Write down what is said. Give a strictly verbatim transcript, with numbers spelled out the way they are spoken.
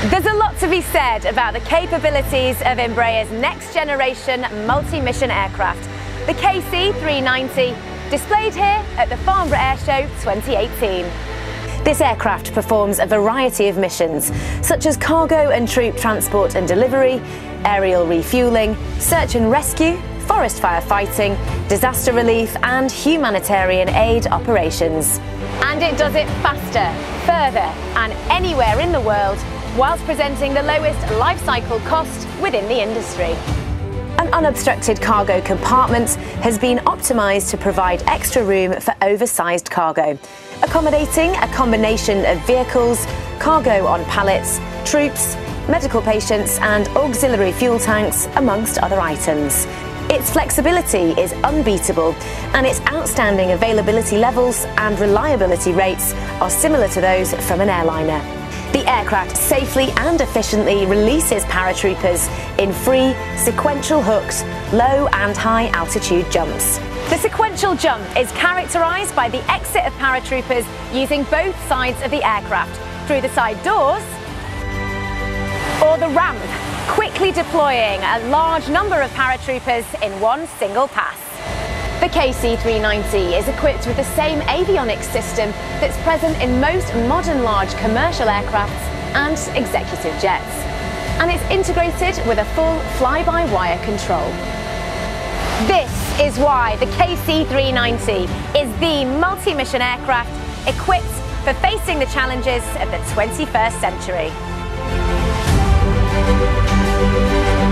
There's a lot to be said about the capabilities of Embraer's next-generation multi-mission aircraft, the K C three ninety, displayed here at the Farnborough Airshow twenty eighteen. This aircraft performs a variety of missions, such as cargo and troop transport and delivery, aerial refuelling, search and rescue, forest firefighting, disaster relief and humanitarian aid operations. And it does it faster, further and anywhere in the world, whilst presenting the lowest life cycle cost within the industry. An unobstructed cargo compartment has been optimised to provide extra room for oversized cargo, accommodating a combination of vehicles, cargo on pallets, troops, medical patients and auxiliary fuel tanks, amongst other items. Its flexibility is unbeatable, and its outstanding availability levels and reliability rates are similar to those from an airliner. The aircraft safely and efficiently releases paratroopers in free, sequential hooked, low and high altitude jumps. The sequential jump is characterised by the exit of paratroopers using both sides of the aircraft, through the side doors or the ramp, quickly deploying a large number of paratroopers in one single pass. The K C three ninety is equipped with the same avionics system that's present in most modern large commercial aircrafts and executive jets. And it's integrated with a full fly-by-wire control. This is why the K C three ninety is the multi-mission aircraft equipped for facing the challenges of the twenty-first century.